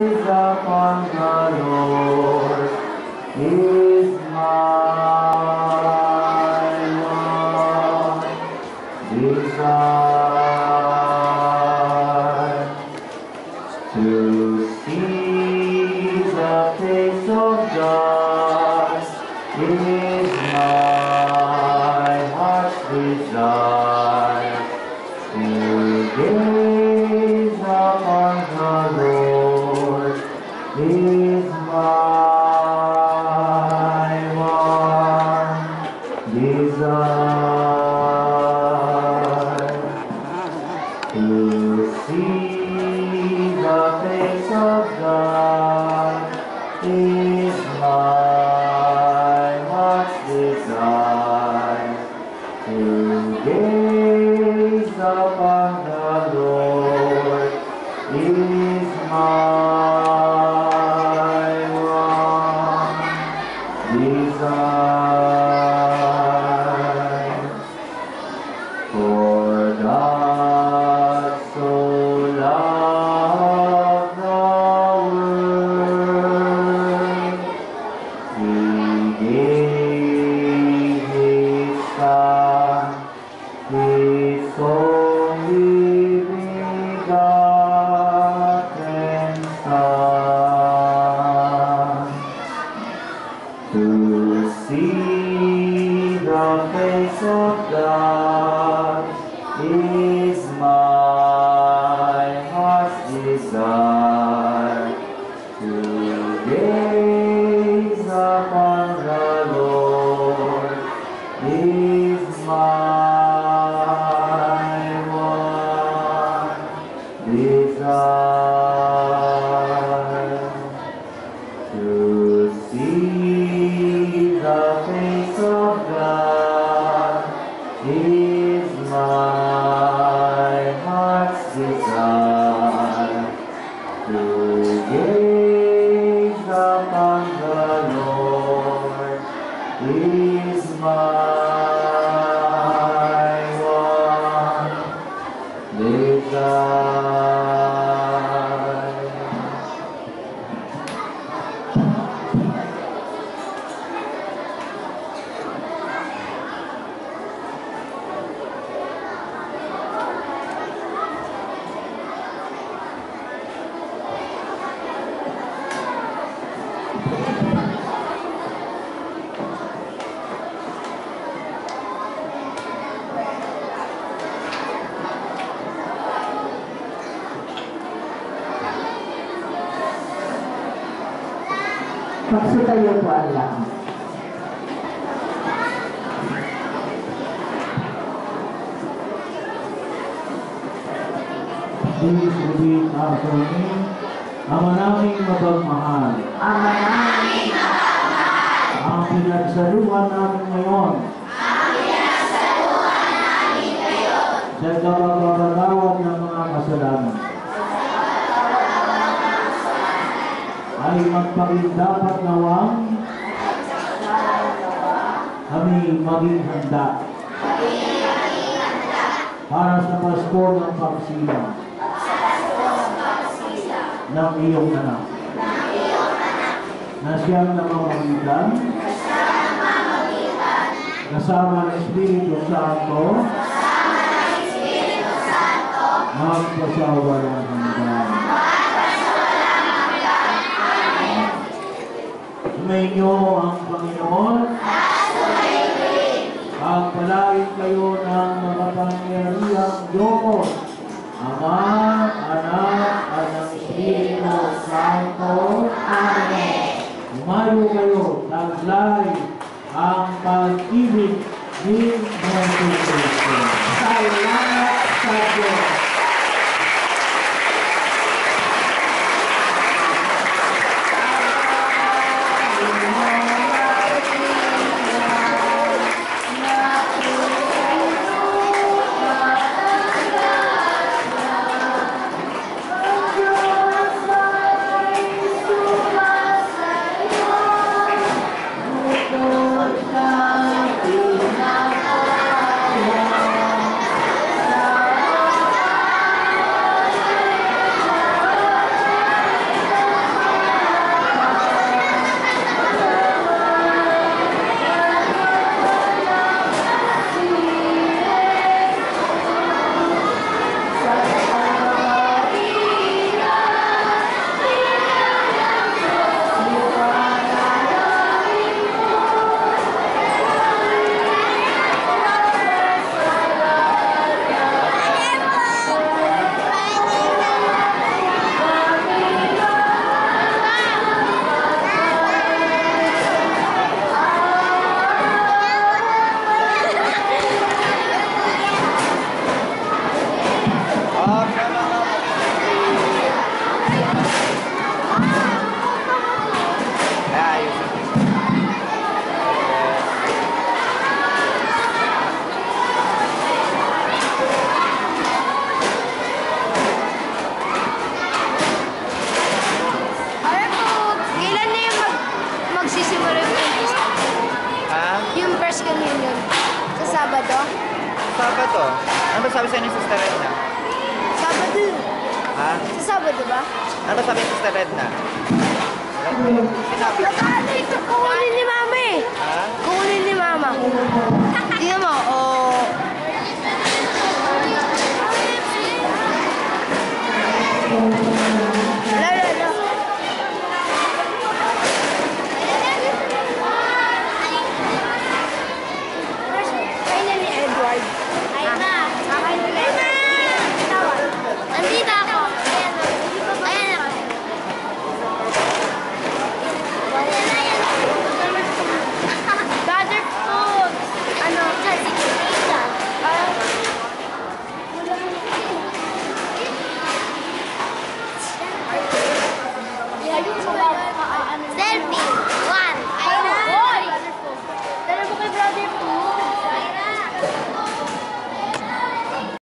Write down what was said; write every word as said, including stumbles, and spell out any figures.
upon the Lord is my one desire, to see the face of God is my heart's desire, to gaze upon the Lord is my one desire, to see the face of God is my heart's desire, to gaze upon the Lord is my one desire. For God so loved the world, He gave His Son, His only begotten Son, to see the face of God is my heart's desire, to gaze upon the Lord is my one desire, to see the face of God is my heart's desire, to gaze upon the Lord is my one desire. Magsitayo po ang lahat. Please repeat after me. Ama naming mapagmahal, Ama namin ang pinagsaluhan namin ngayon sa kapagpapatawad ng mga kasalanan ay magpakindapat nawang kami maging handa para sa Pasko ng pagsilang ng iyong anak na siyang namamagitan kasama ng Espiritu Santo magpasawalang hanggan. Sumainyo ang Panginoon. Pagpalain kayo ng makapangyarihang Diyos, Ama, Anak, at ng Espiritu Santo. Amen. Umayo kayo, taglay ang pag-ibig ni Jesucristo. Salamat sa Diyos. Sabado? Sabado. Ano ba sabi sa'yo ni Sister Edna? Sabado. Ha? Sa Sabado ba? Ano ba sabi ni Sister Edna? Sinabi. Nag-aalis. Kukunin ni Mama eh. Ha? Kukunin ni Mama.